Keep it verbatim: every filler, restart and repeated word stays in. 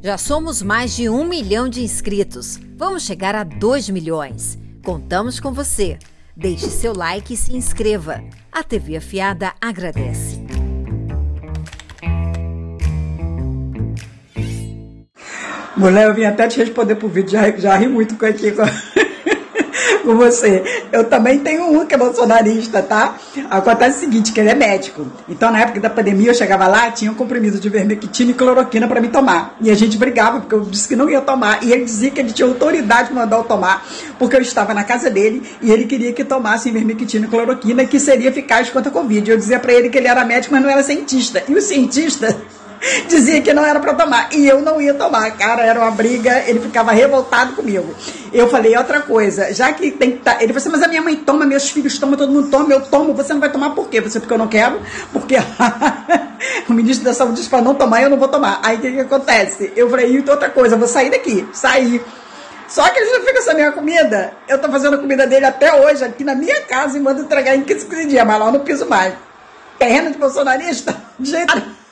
Já somos mais de um milhão de inscritos. Vamos chegar a dois milhões. Contamos com você. Deixe seu like e se inscreva. A T V Afiada agradece. Mulher, eu vim até te responder pro vídeo, já, já ri muito com aqui com, com você. Eu também tenho um que é bolsonarista, tá? Acontece o seguinte, que ele é médico. Então, na época da pandemia, eu chegava lá, tinha um comprimido de vermectina e cloroquina pra me tomar. E a gente brigava, porque eu disse que não ia tomar. E ele dizia que ele tinha autoridade para mandar eu tomar, porque eu estava na casa dele e ele queria que tomasse vermectina e cloroquina, que seria eficaz contra a Covid. Eu dizia pra ele que ele era médico, mas não era cientista. E o cientista dizia que não era para tomar, e eu não ia tomar, cara, era uma briga, ele ficava revoltado comigo. Eu falei outra coisa, já que tem que tá, ele falou assim, mas a minha mãe toma, meus filhos tomam, todo mundo toma, eu tomo, você não vai tomar por quê? Você, porque eu não quero, porque o ministro da Saúde disse para não tomar, eu não vou tomar. Aí o que que acontece? Eu falei, e outra coisa, eu vou sair daqui, sair. Só que ele já fica essa minha comida, eu tô fazendo a comida dele até hoje, aqui na minha casa, e mando entregar em quinze dias, mas lá eu não piso mais. Terreno de bolsonarista? De jeito